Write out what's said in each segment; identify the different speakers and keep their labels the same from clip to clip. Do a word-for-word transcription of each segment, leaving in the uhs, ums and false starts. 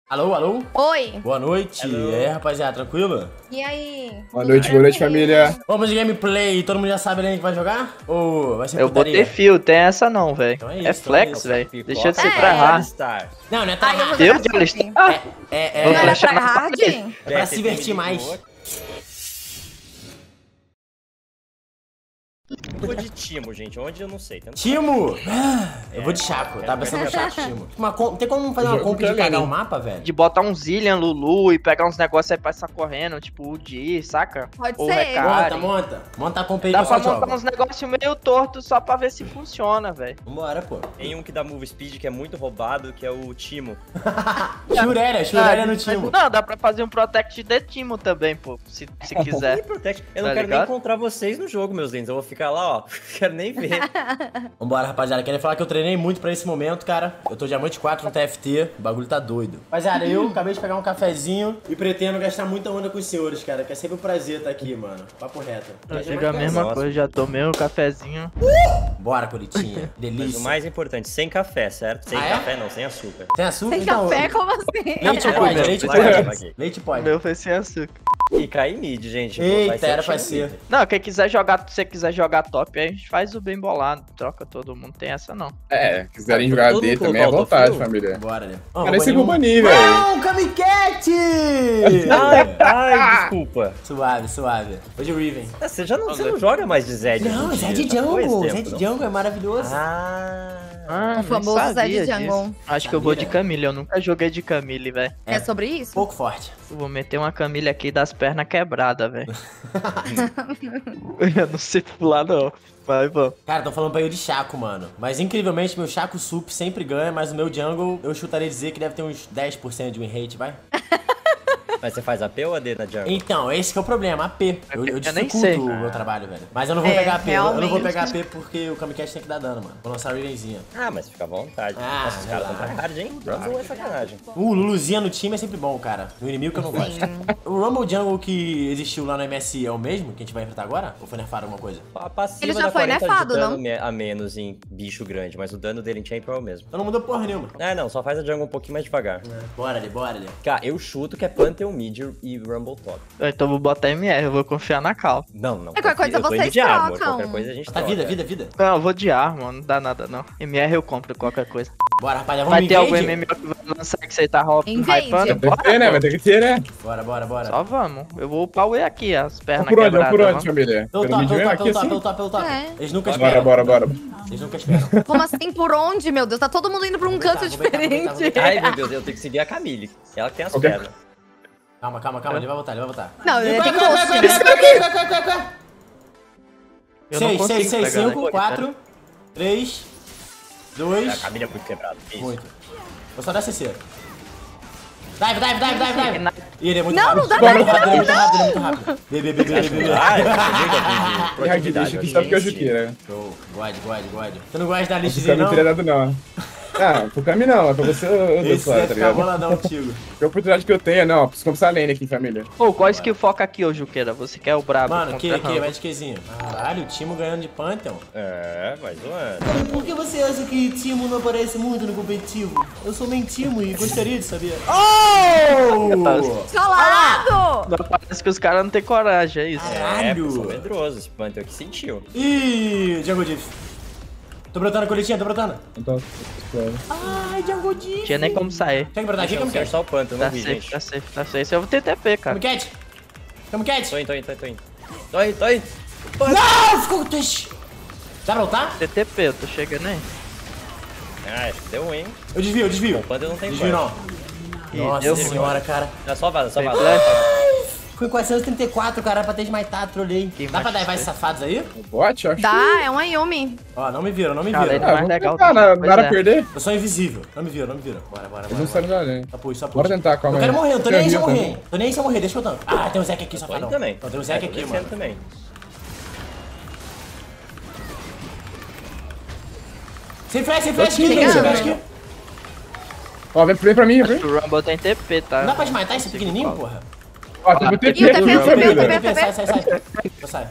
Speaker 1: Alô, alô?
Speaker 2: Oi.
Speaker 1: Boa noite.
Speaker 3: Alô.
Speaker 1: E aí, rapaziada, tranquilo?
Speaker 2: E aí?
Speaker 4: Boa noite, boa noite, família.
Speaker 1: Vamos de gameplay. Todo mundo já sabe ali que vai jogar? Ou vai ser
Speaker 5: Eu
Speaker 1: putaria?
Speaker 5: botei fio, tem essa não, velho.
Speaker 1: Então é
Speaker 5: É,
Speaker 1: isso, então é
Speaker 5: flex,
Speaker 1: isso.
Speaker 5: velho.
Speaker 3: Pipoca
Speaker 5: Deixa de ser
Speaker 2: É.
Speaker 5: pra hard.
Speaker 3: Alistar.
Speaker 1: Não, não é
Speaker 2: Ai, eu vou
Speaker 1: tryhard.
Speaker 5: Eu
Speaker 2: jogar
Speaker 5: de alistar?
Speaker 2: assim.
Speaker 5: Ah,
Speaker 1: É, é,
Speaker 5: Vou
Speaker 1: é,
Speaker 2: Não era
Speaker 5: flashar
Speaker 2: pra
Speaker 5: na
Speaker 2: hard?
Speaker 1: é pra se divertir mais.
Speaker 3: Eu vou de Timo, gente. Onde eu não sei. Tanto
Speaker 1: Timo! Ah, eu
Speaker 3: É,
Speaker 1: vou de Chaco.
Speaker 3: é,
Speaker 1: Tava
Speaker 3: é.
Speaker 1: pensando no Chaco, Timo. Uma com- Tem como fazer uma
Speaker 4: Eu
Speaker 1: comp de
Speaker 4: também.
Speaker 1: cagar o mapa, velho?
Speaker 5: de botar um Zillion, Lulu e pegar uns negócios aí pra passar correndo, tipo o Di, saca?
Speaker 2: Pode
Speaker 5: Ou
Speaker 2: ser.
Speaker 5: Recare.
Speaker 1: Monta, monta. Monta a comp aí
Speaker 5: Dá
Speaker 1: que eu
Speaker 5: pra
Speaker 1: só
Speaker 5: montar
Speaker 1: jogo.
Speaker 5: uns negócios meio tortos só pra ver se funciona, velho.
Speaker 1: Vambora, pô.
Speaker 3: Tem um que dá move speed que é muito roubado, que é o Timo.
Speaker 1: Shurelia, Shurelia no Timo.
Speaker 5: Não, dá pra fazer um Protect de Timo também, pô, se, se
Speaker 3: E
Speaker 5: quiser.
Speaker 3: Protect. Eu não
Speaker 5: Tá
Speaker 3: quero
Speaker 5: ligado?
Speaker 3: nem encontrar vocês no jogo, meus dentes. Eu vou ficar lá, ó. Quero nem ver.
Speaker 1: Vambora, rapaziada. Queria falar que eu treinei muito pra esse momento, cara. Eu tô diamante quatro no T F T. O bagulho tá doido. Rapaziada, eu acabei de pegar um cafezinho e pretendo gastar muita onda com os senhores, cara. Que é sempre um prazer estar aqui, mano. Papo reto.
Speaker 5: Eu digo a mesma
Speaker 3: Nossa.
Speaker 5: coisa, já tomei um cafezinho.
Speaker 1: Bora, Coritinha.
Speaker 3: Mas
Speaker 1: Delícia.
Speaker 3: o mais importante, sem café, certo? Sem
Speaker 1: Ah, é?
Speaker 3: café não, sem açúcar.
Speaker 1: Tem açúcar?
Speaker 2: Sem
Speaker 1: Então,
Speaker 2: café, como assim?
Speaker 1: Leite
Speaker 3: É,
Speaker 1: pode,
Speaker 3: é,
Speaker 1: leite
Speaker 3: vai, vai, vai
Speaker 1: pode.
Speaker 3: aqui.
Speaker 1: Leite
Speaker 5: O
Speaker 1: pode.
Speaker 5: meu foi sem açúcar.
Speaker 3: E cair mid, gente. Pô, vai
Speaker 1: Eita, era
Speaker 3: o
Speaker 1: pra
Speaker 3: time
Speaker 1: ser.
Speaker 3: mid.
Speaker 5: Não, quem quiser jogar, se você quiser jogar top, aí a gente faz o bem bolado, troca todo mundo, tem essa não.
Speaker 4: É, quiserem
Speaker 3: Tá,
Speaker 4: jogar
Speaker 3: todo
Speaker 4: D
Speaker 3: mundo
Speaker 4: também é
Speaker 3: colocou
Speaker 4: vontade,
Speaker 3: autofill?
Speaker 4: família.
Speaker 1: Bora, né?
Speaker 4: Cara, esse vou banir, velho.
Speaker 1: Não, Camicat!
Speaker 3: Ai, ai, desculpa.
Speaker 1: Suave, suave. Hoje o Riven.
Speaker 3: Ah, Você já não, você não joga mais de Zed.
Speaker 1: Não,
Speaker 3: hoje em
Speaker 1: Zed
Speaker 3: dia, já foi esse
Speaker 1: Jungle.
Speaker 3: tempo,
Speaker 1: Zed
Speaker 3: não?
Speaker 1: Jungle é maravilhoso.
Speaker 3: Ah.
Speaker 5: Ah,
Speaker 2: O
Speaker 5: nem
Speaker 2: famoso
Speaker 5: sabia
Speaker 2: Zed Jungle.
Speaker 5: disso. Acho que eu vou de
Speaker 1: Sabia?
Speaker 5: Camille, eu nunca joguei de Camille, velho.
Speaker 2: É sobre isso?
Speaker 1: Pouco forte.
Speaker 5: Eu vou meter uma Camille aqui das pernas quebradas, velho. Eu não sei pular não. Vai, vamos.
Speaker 1: Cara, tão falando pra eu de Chaco, mano. Mas incrivelmente, meu Chaco Sup sempre ganha, mas o meu Jungle, eu chutaria dizer que deve ter uns dez por cento de win rate, vai?
Speaker 3: Mas você faz A P ou A D na jungle?
Speaker 1: Então, esse que é o problema, A P. Eu, eu
Speaker 5: Eu nem
Speaker 1: dificulto
Speaker 5: sei.
Speaker 1: o meu trabalho, velho. Mas eu não vou
Speaker 2: É,
Speaker 1: pegar A P. Eu, eu não vou
Speaker 2: realmente.
Speaker 1: pegar A P porque o Kamicat tem que dar dano, mano. Vou lançar a Rivenzinha.
Speaker 3: Ah, mas fica à vontade.
Speaker 1: Ah,
Speaker 3: Nossa, os caras
Speaker 1: relaxa.
Speaker 3: tão hard, hein? Rumble é sacanagem.
Speaker 1: O Luluzinha no time é sempre bom, cara. No inimigo que eu não gosto. O Rumble Jungle que existiu lá no M S I é o mesmo que a gente vai enfrentar agora? Ou foi nerfado alguma coisa?
Speaker 3: A passiva
Speaker 2: Ele já
Speaker 3: dá
Speaker 2: foi
Speaker 3: quarenta
Speaker 2: nerfado,
Speaker 3: de dano
Speaker 2: não?
Speaker 3: me- a menos em bicho grande, mas o dano dele em champion é o mesmo.
Speaker 1: Então não mudou porra nenhuma.
Speaker 3: É, não, só faz a jungle um pouquinho mais devagar.
Speaker 1: Bora ali, bora ali.
Speaker 3: Cara, eu chuto que é Pantheon mid e Rumble top.
Speaker 5: Então eu vou botar M R, eu vou confiar na Cal.
Speaker 3: Não, não.
Speaker 2: É, qualquer coisa
Speaker 3: eu tô indo
Speaker 2: vocês
Speaker 3: de armor,
Speaker 2: trocam.
Speaker 3: qualquer coisa a gente
Speaker 1: Tá
Speaker 3: troca.
Speaker 1: vida, vida, vida.
Speaker 5: Não, eu vou de arma, não dá nada não. M R eu compro qualquer coisa.
Speaker 1: Bora, rapaziada,
Speaker 5: Vai
Speaker 1: vamos
Speaker 5: ter algum
Speaker 1: invade?
Speaker 5: M M O que vai lançar que você tá ro-
Speaker 2: Invade.
Speaker 5: hypando?
Speaker 4: Tem que
Speaker 5: Bora,
Speaker 4: ter, né?
Speaker 5: pô.
Speaker 4: Vai ter que ter, né?
Speaker 1: Bora, bora, bora.
Speaker 5: Só vamos. Eu vou upar o E aqui, as pernas
Speaker 4: Vamos por onde? Vamos
Speaker 5: quebradas.
Speaker 4: por onde,
Speaker 5: vamos.
Speaker 4: família?
Speaker 1: Pelo
Speaker 4: Pelo
Speaker 1: top,
Speaker 4: mid
Speaker 1: pelo top,
Speaker 4: aqui
Speaker 1: pelo top,
Speaker 4: assim?
Speaker 1: pelo top, pelo top.
Speaker 2: É.
Speaker 1: Eles nunca
Speaker 4: Bora,
Speaker 1: esperam.
Speaker 4: bora, bora.
Speaker 1: Eles nunca esperam.
Speaker 2: Como assim, por onde, meu Deus? Tá todo mundo indo pra um
Speaker 1: Vou
Speaker 2: canto
Speaker 1: aproveitar, vou aproveitar, vou
Speaker 2: diferente.
Speaker 1: aproveitar.
Speaker 3: Ai, meu Deus, eu tenho que seguir a Camille. Ela que tem as
Speaker 4: Ok.
Speaker 3: pernas.
Speaker 1: Calma, calma, calma. Ele vai voltar, ele vai voltar.
Speaker 2: Não, ele tem
Speaker 1: Corre, corre, corre,
Speaker 2: gosto.
Speaker 1: corre, corre, corre, corre, corre.
Speaker 5: Eu não
Speaker 1: seis,
Speaker 5: consigo
Speaker 1: seis, seis,
Speaker 5: pegar,
Speaker 1: cinco,
Speaker 5: né?
Speaker 1: quatro, três,
Speaker 3: A
Speaker 1: dois,
Speaker 3: Camille é muito quebrada. Isso.
Speaker 1: muito. Vou só dar C C. Dive, dive, dive, dive, dive. Ih, ele é muito
Speaker 2: Não,
Speaker 1: rápido.
Speaker 2: não dá
Speaker 1: Ele é
Speaker 2: pra
Speaker 1: muito rápido, ele é muito rápido, ele é muito rápido. Bebê, bebê, bebê, bebê.
Speaker 3: Ai, você
Speaker 4: E aqui, deixa aqui só porque eu chutei, né?
Speaker 1: Show. God, God, God. Tu não gosta da
Speaker 4: Esse
Speaker 1: lixezinha,
Speaker 4: cara não
Speaker 1: não?
Speaker 4: teria dado, não. Ah, pro caminho não, é pra você eu dou
Speaker 1: Esse
Speaker 4: claro,
Speaker 1: vai
Speaker 4: tá
Speaker 1: ficar
Speaker 4: ligado?
Speaker 1: boladão contigo.
Speaker 4: Que oportunidade que eu tenho, não, preciso começar a lane aqui, família.
Speaker 5: Pô, qual skill foca aqui, ô Juqueira? Você quer o brabo
Speaker 1: Mano,
Speaker 5: contra
Speaker 1: que, que,
Speaker 5: Rumble.
Speaker 1: vai de quezinho. Caralho, o Timo ganhando de Pantheon.
Speaker 3: É, mais um ano.
Speaker 1: Por que você acha que Timo não aparece muito no competitivo? Eu sou bem Timo e gostaria de saber. Oh!
Speaker 2: Calado!
Speaker 5: Não, parece que os caras não têm coragem, é isso.
Speaker 3: É,
Speaker 1: Caralho!
Speaker 3: eu sou medroso. Esse Pantheon aqui sentiu.
Speaker 1: Ih, Jungle Diff. Tô brotando a coletinha, tô brotando.
Speaker 4: Então,
Speaker 1: Ai, Jungle Diff.
Speaker 5: Tinha nem como sair.
Speaker 1: Tem que brotar aqui,
Speaker 3: Deixa eu
Speaker 1: Camicat.
Speaker 3: só o Pantheon,
Speaker 5: Tá
Speaker 3: não vi,
Speaker 5: safe,
Speaker 3: gente.
Speaker 5: tá safe, tá safe. Eu vou ter T P, cara.
Speaker 1: Camicat. Camicat.
Speaker 3: Tô indo, tô indo, tô indo, tô indo. Tô indo, tô indo.
Speaker 1: Não, ficou... Tux. Dá pra lutar?
Speaker 5: T T P, eu tô chegando aí.
Speaker 3: Ah, deu um, hein?
Speaker 1: Eu desvio, eu desvio.
Speaker 3: O Pantheon não tem
Speaker 1: Desvio
Speaker 3: punch.
Speaker 1: não. Nossa
Speaker 5: deu
Speaker 1: senhora, cara.
Speaker 3: É só vaza, só
Speaker 5: Tem
Speaker 3: vaza.
Speaker 5: flash?
Speaker 1: Foi quatrocentos e trinta e quatro, cara, pra ter esmaitado, trolei.
Speaker 5: Que
Speaker 1: Dá pra
Speaker 5: macho
Speaker 1: dar esses safados aí?
Speaker 4: o bot, acho que...
Speaker 2: Dá, é uma Yumi.
Speaker 1: Ó, não me viram, não me
Speaker 5: Cara,
Speaker 1: viram.
Speaker 5: ele-
Speaker 4: Ah,
Speaker 5: mais
Speaker 4: vamos
Speaker 5: legal
Speaker 4: tentar,
Speaker 5: do que-
Speaker 4: nada,
Speaker 5: pois
Speaker 4: nada
Speaker 5: é.
Speaker 4: a perder.
Speaker 1: Eu sou invisível. Não me viram, não me viram. Bora, bora,
Speaker 4: Eles
Speaker 1: bora.
Speaker 4: não sabem da lane.
Speaker 1: Só pus, só pus.
Speaker 4: Bora tentar, calma
Speaker 1: Eu
Speaker 4: aí.
Speaker 1: quero morrer, eu tô
Speaker 4: Eu
Speaker 1: nem aí se eu
Speaker 4: vi
Speaker 1: morrer.
Speaker 4: também.
Speaker 1: Tô nem aí se eu morrer, deixa eu tanto. Ah, tem um Zek aqui,
Speaker 3: Tô
Speaker 1: safadão.
Speaker 3: indo também.
Speaker 1: Não, tem um
Speaker 3: É,
Speaker 1: Zek
Speaker 3: tô
Speaker 1: aqui,
Speaker 3: descendo
Speaker 1: mano.
Speaker 3: também.
Speaker 1: Sem flash, sem flash,
Speaker 4: Tô
Speaker 1: aqui, sem
Speaker 2: chegando.
Speaker 1: flash aqui.
Speaker 4: Ó, vem, vem pra mim, vem.
Speaker 5: O Rumble tem T P, tá?
Speaker 1: Não dá pra esmatar esse pequenininho, porra?
Speaker 4: Ó, tem o T
Speaker 2: E o T P,
Speaker 4: P,
Speaker 2: o T P, o T P,
Speaker 4: família.
Speaker 2: o T P.
Speaker 1: Sai, sai, sai. Eu saio.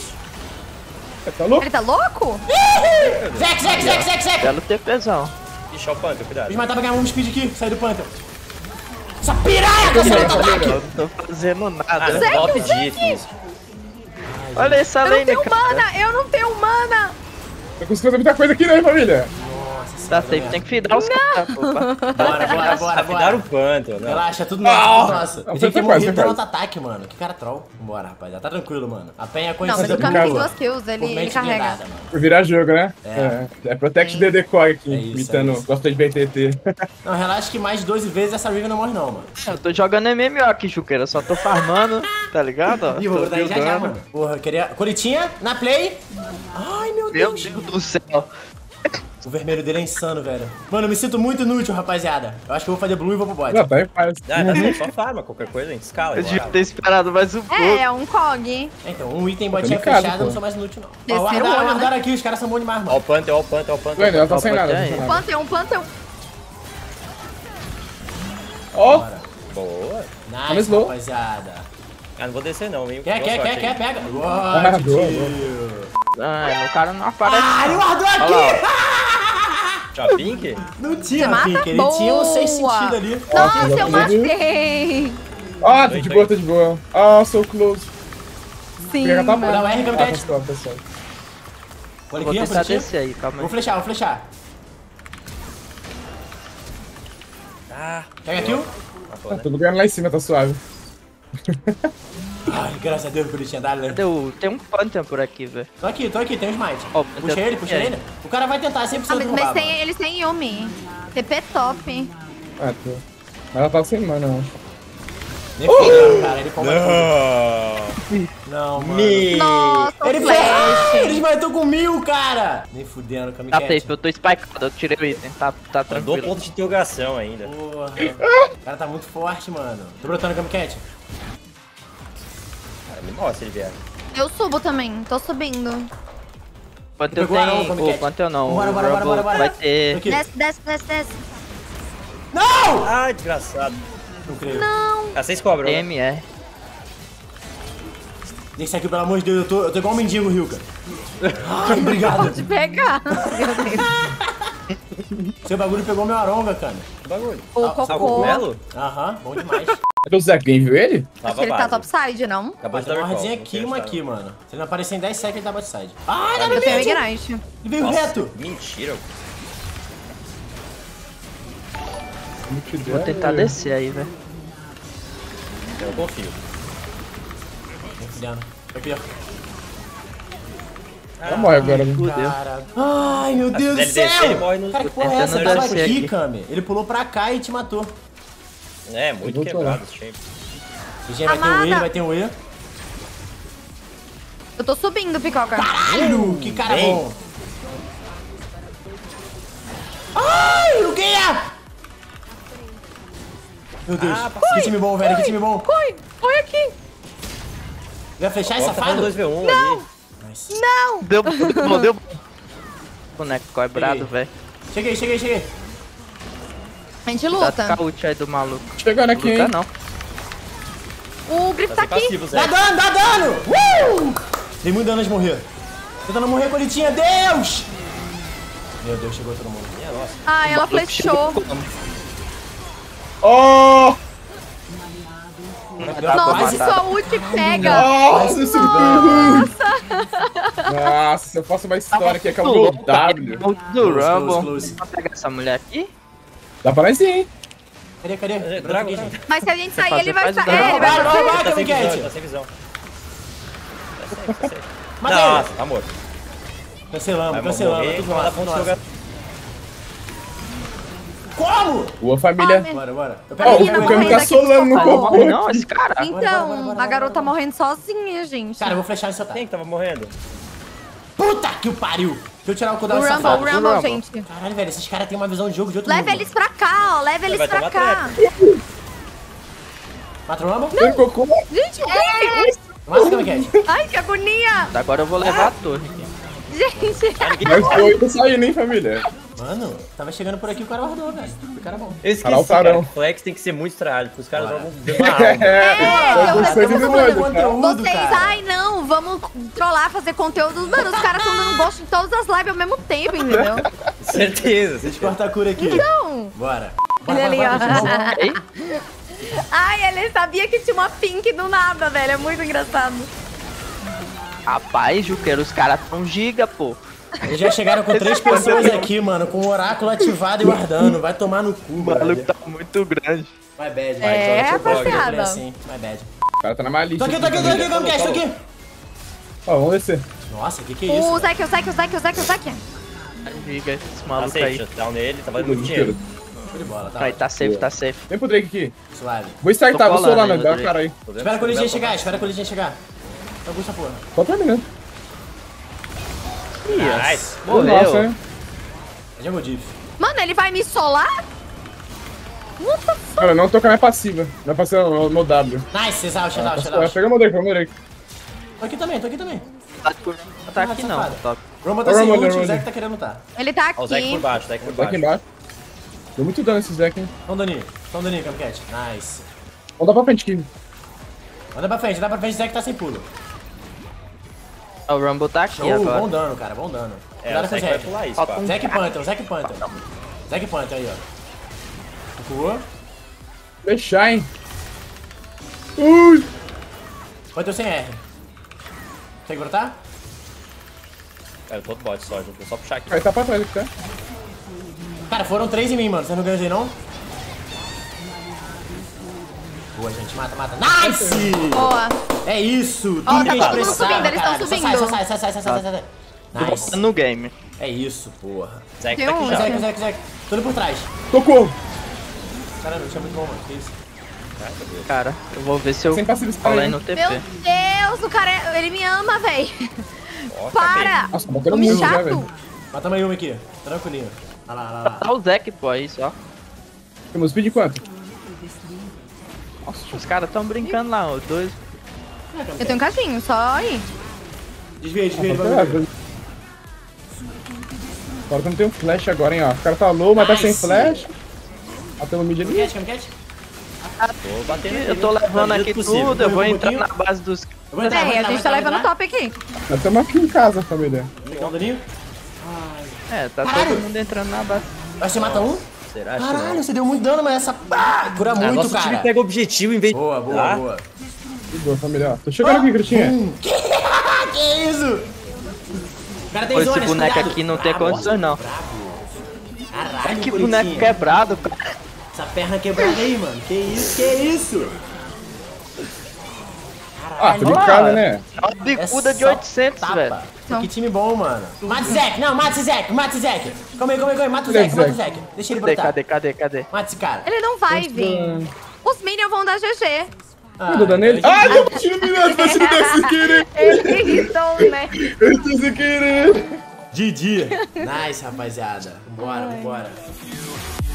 Speaker 4: Tá louco?
Speaker 2: Ele tá louco?
Speaker 1: Zek, Zek, Zek, Zek, Zek.
Speaker 5: Belo TPzão.
Speaker 3: Ixi, ó o Panther, cuidado.
Speaker 1: Vou matar pra ganhar um speed aqui, sair do Panther. Essa piranha, cara, tá ataque!
Speaker 5: Eu não tô fazendo
Speaker 3: Ah,
Speaker 5: nada.
Speaker 3: não golpe disso.
Speaker 5: Olha essa
Speaker 2: Eu não
Speaker 5: lane,
Speaker 2: tenho
Speaker 5: cara.
Speaker 2: mana, eu não tenho mana.
Speaker 4: Tô conseguindo fazer muita coisa aqui, né, família?
Speaker 5: Tá safe, tem que fidar os caras, pô.
Speaker 1: Bora, bora, bora,
Speaker 3: Rapidaram
Speaker 1: bora.
Speaker 3: o Panther, né?
Speaker 1: Relaxa, tudo nosso, tudo nosso.
Speaker 4: Ah,
Speaker 1: Ele tem
Speaker 4: foi
Speaker 1: que ter
Speaker 4: quase,
Speaker 1: morrido
Speaker 4: foi
Speaker 1: pelo
Speaker 4: quase.
Speaker 1: auto-ataque, mano. Que cara troll. Vambora, rapaziada. Tá tranquilo, mano. A Penha é
Speaker 2: Não, mas
Speaker 1: conhecida
Speaker 2: o
Speaker 1: por
Speaker 2: Kami tem
Speaker 4: boa.
Speaker 2: duas kills, ele,
Speaker 1: por
Speaker 2: ele
Speaker 1: mente
Speaker 2: carrega.
Speaker 1: blindada, mano.
Speaker 4: Por virar jogo, né?
Speaker 1: É.
Speaker 4: É, é Protect
Speaker 2: Sim.
Speaker 4: D D Core aqui,
Speaker 1: É isso,
Speaker 4: imitando
Speaker 1: é isso.
Speaker 4: cosplay de B T T.
Speaker 1: Não, relaxa que mais de doze vezes essa Riven não morre não, mano.
Speaker 5: Eu tô jogando M M O aqui, Chuqueira. Só tô farmando, tá ligado? ó?
Speaker 1: Ih, vou
Speaker 5: Tô
Speaker 1: botar aí já já,
Speaker 5: buildando.
Speaker 1: mano. Porra, eu queria... Coritinha, na play. Ai, meu
Speaker 5: Meu
Speaker 1: Deus.
Speaker 5: Deus do céu.
Speaker 1: O vermelho dele é insano, velho. Mano, eu me sinto muito inútil, rapaziada. Eu acho que eu vou fazer blue e vou pro bot.
Speaker 4: Não, tá em paz.
Speaker 3: Ah, tá certo, só farma, qualquer coisa, a gente escala.
Speaker 5: Eu devia
Speaker 3: escala.
Speaker 5: ter esperado mais um pouco.
Speaker 2: É, é um cog.
Speaker 1: Então, um item botinha
Speaker 4: delicado,
Speaker 1: fechada, eu não
Speaker 4: pô.
Speaker 1: sou mais inútil, não. Ó,
Speaker 2: Terceiro
Speaker 1: guardaram,
Speaker 2: olho,
Speaker 1: guardaram aqui, os caras são bons demais,
Speaker 3: Ó
Speaker 1: mano.
Speaker 3: o Panther, ó o Panther, ó o Panther.
Speaker 4: Ué, ela tá
Speaker 5: Ó,
Speaker 4: sem nada,
Speaker 5: pode
Speaker 4: tá
Speaker 5: aí.
Speaker 4: sem nada.
Speaker 2: Pantheon, Pantheon.
Speaker 4: Ó,
Speaker 3: Boa.
Speaker 1: Nice,
Speaker 4: slow.
Speaker 1: rapaziada.
Speaker 3: Ah, não vou descer não, hein?
Speaker 1: Quer,
Speaker 3: Boa
Speaker 1: quer,
Speaker 3: sorte
Speaker 1: quer,
Speaker 3: aí.
Speaker 1: quer, pega. Boa,
Speaker 4: Ah, boa,
Speaker 1: tio.
Speaker 5: Ai, o cara não aparece.
Speaker 1: Ah, ele guardou
Speaker 5: Olha
Speaker 1: aqui!
Speaker 3: Já Pink?
Speaker 1: Não
Speaker 2: Você
Speaker 1: tinha,
Speaker 2: mata?
Speaker 1: Pink. Ele
Speaker 2: Boa.
Speaker 1: tinha um sem sentido ali.
Speaker 2: Nossa, eu
Speaker 4: já viu?
Speaker 2: matei.
Speaker 4: ó, tô de boa, tô de boa. Ah, so close.
Speaker 2: Sim,
Speaker 4: Pega tá
Speaker 2: mano.
Speaker 1: Dá o R,
Speaker 4: Ah, tá
Speaker 1: Camcat.
Speaker 4: suave, tá suave.
Speaker 1: Olha
Speaker 5: Vou
Speaker 1: aqui,
Speaker 5: tentar
Speaker 1: Coritinha.
Speaker 5: descer aí, calma
Speaker 1: Vou
Speaker 5: aí.
Speaker 1: flechar, vou flechar.
Speaker 3: Ah,
Speaker 1: Pega kill.
Speaker 4: Tá tudo ganhando lá em cima, tá suave.
Speaker 1: Ai, graças a Deus, Coritinha, dá, né?
Speaker 5: Deu, tem um Pantheon por aqui, velho.
Speaker 1: Tô aqui, tô aqui, tem um smite.
Speaker 5: Ó,
Speaker 1: Puxa
Speaker 5: eu-
Speaker 1: ele, puxa
Speaker 5: é.
Speaker 1: ele. O cara vai tentar cem por
Speaker 2: Ah,
Speaker 1: cento
Speaker 2: mas, mas
Speaker 1: roubar,
Speaker 2: tem,
Speaker 1: mano.
Speaker 2: eles têm Yumi. T P top.
Speaker 4: Ah, tô. Mas ela tá sem mana, eu acho.
Speaker 1: Nem fudendo, cara. Ele comba tudo. Não, mano.
Speaker 2: Nossa, o
Speaker 1: Ele foi... Ah,
Speaker 2: flash.
Speaker 1: ele matou com mil, cara. Nem fudendo,
Speaker 5: Tá
Speaker 1: Kamikaze.
Speaker 5: safe, eu tô spikeado, eu tirei o item, tá, tá
Speaker 3: mandou
Speaker 5: tranquilo.
Speaker 3: ponto de interrogação ainda.
Speaker 1: Porra. O cara tá muito forte, mano. Tô brotando Kamikaze.
Speaker 3: Cara, me mostra se ele vier.
Speaker 2: Eu subo também, tô subindo.
Speaker 5: Pantheon
Speaker 1: Pegou a arma,
Speaker 5: tem...
Speaker 1: Kamikaze.
Speaker 5: O Pantheon não,
Speaker 1: Bora,
Speaker 5: o
Speaker 1: bora, bora,
Speaker 5: Rumble
Speaker 1: bora, bora.
Speaker 5: vai
Speaker 1: Tô
Speaker 5: ter...
Speaker 1: aqui.
Speaker 2: Desce, desce, desce, desce.
Speaker 1: Não!
Speaker 3: Ai, desgraçado.
Speaker 1: Não creio.
Speaker 2: Não.
Speaker 3: Ah, vocês cobram, né?
Speaker 5: M R.
Speaker 1: Deixa aqui, pelo amor de Deus. Eu tô, eu tô igual um mendigo, Ryuka. Ai, obrigado.
Speaker 2: De pegar. Meu Deus.
Speaker 1: Seu bagulho pegou meu aronga, cara.
Speaker 3: Que bagulho.
Speaker 2: O
Speaker 3: Sabe o
Speaker 2: cocô.
Speaker 3: cogumelo?
Speaker 1: Aham, bom demais.
Speaker 4: Cadê o Zé? Quem viu ele?
Speaker 2: Acho que ele tá topside, não?
Speaker 3: Acabou
Speaker 1: Mas
Speaker 3: de
Speaker 1: tem
Speaker 3: dar
Speaker 1: uma
Speaker 3: recall,
Speaker 1: radinha
Speaker 3: não
Speaker 1: aqui e
Speaker 3: quero
Speaker 1: uma
Speaker 3: estar.
Speaker 1: aqui, mano. Se ele não aparecer em dez seconds, ele tá botside. Ah, dá no
Speaker 2: Eu tenho
Speaker 1: mid!
Speaker 2: Ignite.
Speaker 1: Ele veio
Speaker 3: Nossa,
Speaker 1: reto.
Speaker 3: mentira.
Speaker 5: Vou tentar descer aí, velho.
Speaker 3: Eu não confio.
Speaker 1: Nem fudendo. Eu perco.
Speaker 4: Ela morre agora, né?
Speaker 5: Fudeu.
Speaker 1: Cara. Ai, meu Deus do
Speaker 3: se ele descer, ele
Speaker 1: céu!
Speaker 3: morre no-
Speaker 1: Cara, que porra é
Speaker 5: Tentando
Speaker 1: essa? Ele tava
Speaker 5: descer
Speaker 1: aqui,
Speaker 5: aqui.
Speaker 1: Kami. Ele pulou pra cá e te matou.
Speaker 3: É, muito
Speaker 4: Eu vou
Speaker 3: quebrado esse shape.
Speaker 1: O Gen vai ter um
Speaker 2: Amada.
Speaker 1: E, ele vai ter um E.
Speaker 2: Eu tô subindo, Picoca.
Speaker 1: Caralho, que cara
Speaker 3: Bem.
Speaker 1: bom. Ai, o que é? Meu Deus, que time bom, velho, que time bom.
Speaker 2: Corre, corre aqui.
Speaker 1: Vai fechar esse
Speaker 3: Ó, tá fazendo
Speaker 1: safado?
Speaker 3: dois v um ali.
Speaker 1: Nice.
Speaker 2: Não.
Speaker 5: Deu, deu, bom, deu. bom. Boneco quebrado,
Speaker 1: Peguei.
Speaker 5: velho.
Speaker 1: Cheguei, cheguei, cheguei.
Speaker 2: A gente
Speaker 5: Dá
Speaker 2: luta.
Speaker 5: ficar ult aí do maluco.
Speaker 4: Chegando aqui,
Speaker 5: Luta
Speaker 4: hein?
Speaker 5: não.
Speaker 2: O grifo tá
Speaker 3: Tá sem
Speaker 2: aqui.
Speaker 3: passivo, Zé.
Speaker 1: Dá dano, dá dano! Uh! Dei muito dano de morrer. Tentando morrer com ele tinha, Deus! Meu Deus, chegou todo mundo.
Speaker 3: Minha nossa.
Speaker 2: Ah, ela flechou.
Speaker 4: Oh!
Speaker 1: Deu
Speaker 5: Tá
Speaker 1: quase-
Speaker 5: bom, tá.
Speaker 2: Sua ult pega.
Speaker 4: Nossa, esse Nossa! Nossa, se eu faço uma história aqui, acabou o W.
Speaker 5: Do
Speaker 1: Close,
Speaker 5: Rumble.
Speaker 1: close.
Speaker 5: Vou pegar essa mulher aqui.
Speaker 4: Dá pra nós sim, hein?
Speaker 1: Cadê, cadê?
Speaker 3: Drago,
Speaker 1: Branco aqui,
Speaker 3: Drago.
Speaker 1: gente.
Speaker 2: Mas se a gente sair,
Speaker 5: fazer,
Speaker 2: ele vai
Speaker 5: faz o
Speaker 2: sair. É, ele
Speaker 5: dragão.
Speaker 2: vai
Speaker 1: Vai, vai, vai,
Speaker 3: Tá sem visão,
Speaker 1: Kamikaze.
Speaker 3: tá sem visão. Tá safe, tá safe.
Speaker 1: Mata ele.
Speaker 3: Nossa, tá morto.
Speaker 1: Cancelamos,
Speaker 3: Vai
Speaker 1: cancelamos.
Speaker 3: morrer,
Speaker 1: Tudo
Speaker 3: vai dar
Speaker 1: nosso,
Speaker 3: ponto
Speaker 1: tudo
Speaker 3: de jogar.
Speaker 1: nosso. Como?
Speaker 4: Boa família.
Speaker 2: Come.
Speaker 1: Bora, bora. Eu
Speaker 4: Ó,
Speaker 1: pego
Speaker 4: o
Speaker 2: menina
Speaker 1: ele,
Speaker 4: Kami
Speaker 1: eu
Speaker 4: tá
Speaker 2: morrendo aqui,
Speaker 4: solando no
Speaker 2: por
Speaker 5: Não
Speaker 2: favor.
Speaker 4: corpo.
Speaker 5: morre não, esse cara.
Speaker 1: Bora, bora, bora,
Speaker 2: Então,
Speaker 1: bora,
Speaker 2: a garota
Speaker 1: bora.
Speaker 2: morrendo sozinha, gente.
Speaker 1: Cara, eu vou flechar nesse
Speaker 3: Quem
Speaker 1: otário.
Speaker 3: que tava morrendo?
Speaker 1: Puta que o pariu. Deixa eu tirar o
Speaker 2: O
Speaker 1: cooldown desse
Speaker 2: Rumble,
Speaker 1: safado.
Speaker 2: o Rumble,
Speaker 5: Rumble.
Speaker 2: gente.
Speaker 1: Caralho, velho, esses caras têm uma visão de jogo de outro
Speaker 2: Leva
Speaker 1: mundo.
Speaker 2: eles pra cá, ó. Leva eles
Speaker 3: vai
Speaker 2: pra
Speaker 3: tomar
Speaker 2: cá.
Speaker 1: Mata o Rumble?
Speaker 4: Tem cocô.
Speaker 2: Gente,
Speaker 1: É.
Speaker 2: que...
Speaker 1: Mata o Kamikaze.
Speaker 2: Ai, que agonia.
Speaker 5: Agora eu vou levar a torre aqui.
Speaker 2: Gente.
Speaker 4: Mas foi tô saindo, hein, família?
Speaker 1: Mano, tava chegando por aqui o cara guardou, velho. O cara é bom.
Speaker 3: Eu esqueci,
Speaker 4: Caralho,
Speaker 3: cara.
Speaker 4: tarão.
Speaker 3: Flex tem que ser muito estralho, porque os caras
Speaker 1: Bora.
Speaker 3: jogam de uma alma.
Speaker 4: É,
Speaker 2: eu
Speaker 4: eu
Speaker 2: tô
Speaker 4: sangue
Speaker 2: falando
Speaker 4: do olho, tá?
Speaker 1: conteúdo,
Speaker 2: Vocês,
Speaker 1: cara.
Speaker 2: ai não, vamos trollar, fazer conteúdo. Mano, os caras estão dando gosto em todas as lives ao mesmo tempo, entendeu?
Speaker 3: Esse Certeza.
Speaker 1: Deixa eu cortar a cura aqui.
Speaker 2: Não.
Speaker 1: Bora. Bora,
Speaker 2: Ele
Speaker 1: bora,
Speaker 2: ali,
Speaker 1: bora,
Speaker 2: ó.
Speaker 1: bora.
Speaker 5: Ei,
Speaker 2: Ai, ele sabia que tinha uma pink do nada, velho. É muito engraçado.
Speaker 5: rapaz, Juqueiro, os caras tão giga, pô.
Speaker 1: Eles já chegaram com três pessoas aqui, mano, com o oráculo ativado e guardando. Vai tomar no cu,
Speaker 5: O maluco
Speaker 1: velho.
Speaker 5: tá muito grande.
Speaker 1: My bad,
Speaker 2: É,
Speaker 1: vai.
Speaker 2: rapaziada.
Speaker 1: Eu falei assim, my bad.
Speaker 4: O cara tá na malícia.
Speaker 1: Tô aqui, tô aqui, tô aqui, como que é? Tô aqui.
Speaker 4: Ó, vamos descer.
Speaker 1: Nossa, que que é isso?
Speaker 2: O
Speaker 1: velho?
Speaker 2: Zek, o Zek, o Zek, o Zek, o Zek.
Speaker 5: Giga, esse
Speaker 3: Tá
Speaker 5: maluco
Speaker 3: safe,
Speaker 5: aí.
Speaker 3: shutdown nele, tá valendo
Speaker 4: Muito
Speaker 3: muito dinheiro.
Speaker 1: Show de bola, tá?
Speaker 5: Aí, tá safe, tá safe.
Speaker 4: Vem pro Drake aqui.
Speaker 1: Suave.
Speaker 4: Vou startar,
Speaker 5: Tô
Speaker 4: vou
Speaker 5: colando
Speaker 4: solar, né?
Speaker 5: ainda,
Speaker 4: Dá a
Speaker 5: Drake.
Speaker 4: cara aí.
Speaker 1: Espera a Olivia chegar, espera a Olivia chegar. Augusta, porra.
Speaker 4: Só terminando.
Speaker 3: Nice.
Speaker 5: Morreu.
Speaker 4: Nossa, né?
Speaker 1: É Jungle Diff.
Speaker 2: Mano, ele vai me solar? What the fuck?
Speaker 4: Cara, não tô com a minha passiva. Minha passiva não, meu W.
Speaker 1: Nice, exaust,
Speaker 4: Ah,
Speaker 1: exaust,
Speaker 4: tá-
Speaker 1: exaust.
Speaker 4: Pega o meu Drake, pega o meu Drake.
Speaker 1: Tô aqui também, tô aqui também.
Speaker 5: Tá aqui não,
Speaker 1: safado.
Speaker 5: top.
Speaker 1: Roma tá
Speaker 4: Ô,
Speaker 1: sem
Speaker 4: Roma,
Speaker 1: ult, o
Speaker 4: Roma.
Speaker 1: Zek tá querendo lutar.
Speaker 2: Ele tá
Speaker 3: Ó, o Zek por
Speaker 2: aqui.
Speaker 3: baixo, Zek por
Speaker 4: Tá aqui
Speaker 3: baixo.
Speaker 4: embaixo. Deu muito dano esse Zek, hein?
Speaker 1: Só um daninho, só um daninho, Camcat. Nice.
Speaker 4: Vamos dar pra frente aqui.
Speaker 1: Anda pra frente, anda pra frente, Zek tá sem pulo.
Speaker 5: O Rumble tá aqui
Speaker 1: Show,
Speaker 5: agora.
Speaker 1: bom dano, cara, bom dano.
Speaker 3: É,
Speaker 1: Cuidado
Speaker 3: o
Speaker 1: com o
Speaker 3: Zek vai
Speaker 1: Zek.
Speaker 3: pular isso,
Speaker 5: Falta
Speaker 3: pá.
Speaker 5: um-
Speaker 1: Zek Panther, Zek Panther. Zek Panther aí, ó. Recuou.
Speaker 4: Deixar, hein? Ui!
Speaker 1: Panther sem R. Consegue brotar?
Speaker 3: É, eu tô do bot só, vou só puxar aqui.
Speaker 4: Aí tá pra trás aqui, tá?
Speaker 1: Cara, foram três em mim, mano. Você não ganhou aí, não? Boa, gente. Mata, mata. Nice!
Speaker 2: Boa.
Speaker 1: É isso.
Speaker 2: Ó,
Speaker 1: Tudo
Speaker 2: tá
Speaker 1: que a gente
Speaker 2: todo mundo
Speaker 1: precisava,
Speaker 2: subindo, eles tão
Speaker 1: caralho. Só
Speaker 2: subindo.
Speaker 1: Sai, só sai, sai, sai, sai, sai, sai, sai.
Speaker 5: Tô
Speaker 1: Nice.
Speaker 5: voltando no game.
Speaker 1: É isso, porra.
Speaker 3: Zek
Speaker 2: Tem
Speaker 3: tá
Speaker 2: um,
Speaker 3: aqui já.
Speaker 1: Zek, Zek, Zek. Tô indo por trás.
Speaker 4: Tocou!
Speaker 1: Caramba, isso é muito bom, mano. Que isso?
Speaker 5: Cara, eu vou ver se eu
Speaker 4: Sem passiva
Speaker 5: falo aí
Speaker 4: spray,
Speaker 5: no
Speaker 4: né?
Speaker 5: T
Speaker 2: Meu
Speaker 5: P.
Speaker 2: Deus, o cara, é- ele me ama, véi.
Speaker 3: Ó, tá
Speaker 2: Para.
Speaker 4: Nossa, tá batendo
Speaker 2: Homem
Speaker 4: muito já,
Speaker 2: chato.
Speaker 4: velho.
Speaker 1: Matamos a Yumi aqui. Tranquilinho. Olha lá, olha lá.
Speaker 5: Tá o Zek, pô, aí só.
Speaker 4: Temos speed quanto?
Speaker 5: Os caras tão brincando lá, os dois.
Speaker 2: Eu tenho um cadinho, só aí.
Speaker 1: Desvia, desvia,
Speaker 4: Tá
Speaker 1: desvia.
Speaker 4: pegado. Agora que eu não tenho flash agora, hein, ó. O cara tá low, mas tá sem
Speaker 1: Nice.
Speaker 4: flash. Matando o mid ali.
Speaker 1: Camcat, Camcat.
Speaker 3: Tô batendo aqui.
Speaker 5: Eu tô levando
Speaker 3: do
Speaker 5: aqui
Speaker 3: jeito possível.
Speaker 5: tudo, eu vou
Speaker 1: Um
Speaker 5: entrar
Speaker 1: pouquinho.
Speaker 5: na base dos...
Speaker 1: Eu vou entrar, vou
Speaker 2: Véi, a
Speaker 1: entrar,
Speaker 2: gente
Speaker 1: vou
Speaker 2: tá
Speaker 1: entrar,
Speaker 2: levando
Speaker 1: vou
Speaker 2: top aqui.
Speaker 4: Nós estamos aqui em casa, família.
Speaker 1: entrar. Pegar um daninho.
Speaker 5: É, tá
Speaker 1: Caralho.
Speaker 5: todo mundo entrando na base.
Speaker 1: Vai, você mata um?
Speaker 3: Será? Acho que
Speaker 1: Caralho,
Speaker 3: não.
Speaker 1: você deu muito dano, mas essa... Ah, cura
Speaker 3: Ah,
Speaker 1: muito,
Speaker 3: nosso
Speaker 1: cara.
Speaker 3: time pega o objetivo em vez de...
Speaker 1: Boa, boa,
Speaker 3: Ah,
Speaker 1: boa.
Speaker 4: Que boa, família. Ó, tô chegando aqui, Critinha.
Speaker 1: Que isso? O cara tem
Speaker 5: Pô, esse
Speaker 1: zonas,
Speaker 5: boneco
Speaker 1: cuidado.
Speaker 5: aqui não tem
Speaker 1: Brabo,
Speaker 5: condições, não.
Speaker 1: brabo. Caralho,
Speaker 5: Que
Speaker 1: Curitinha.
Speaker 5: boneco quebrado, cara.
Speaker 1: Essa perna quebrada aí, mano. Que isso, que isso?
Speaker 4: Ah, tô brincando, né?
Speaker 5: É uma bicuda
Speaker 1: É
Speaker 5: de
Speaker 1: só
Speaker 5: oitocentos,
Speaker 1: tapa.
Speaker 5: velho.
Speaker 1: Que time bom, mano. Mata o Zek. Não, mata esse Zek. Mata esse Zek. Calma aí, calma aí, calma aí. Mata o Zek, mata o Zek. Deixa ele
Speaker 5: Cadê,
Speaker 1: brotar.
Speaker 5: cadê, cadê, cadê?
Speaker 1: Mata esse cara.
Speaker 2: Ele não vai vir. Os minions vão dar G G.
Speaker 1: Ah,
Speaker 4: Eu tô dando ele. Ah, deu um tiro no minuto, vai se não der sem querer.
Speaker 2: Ele irritou, né?
Speaker 4: Eu tô sem querer.
Speaker 1: G G. Nice, rapaziada. Vambora, vambora.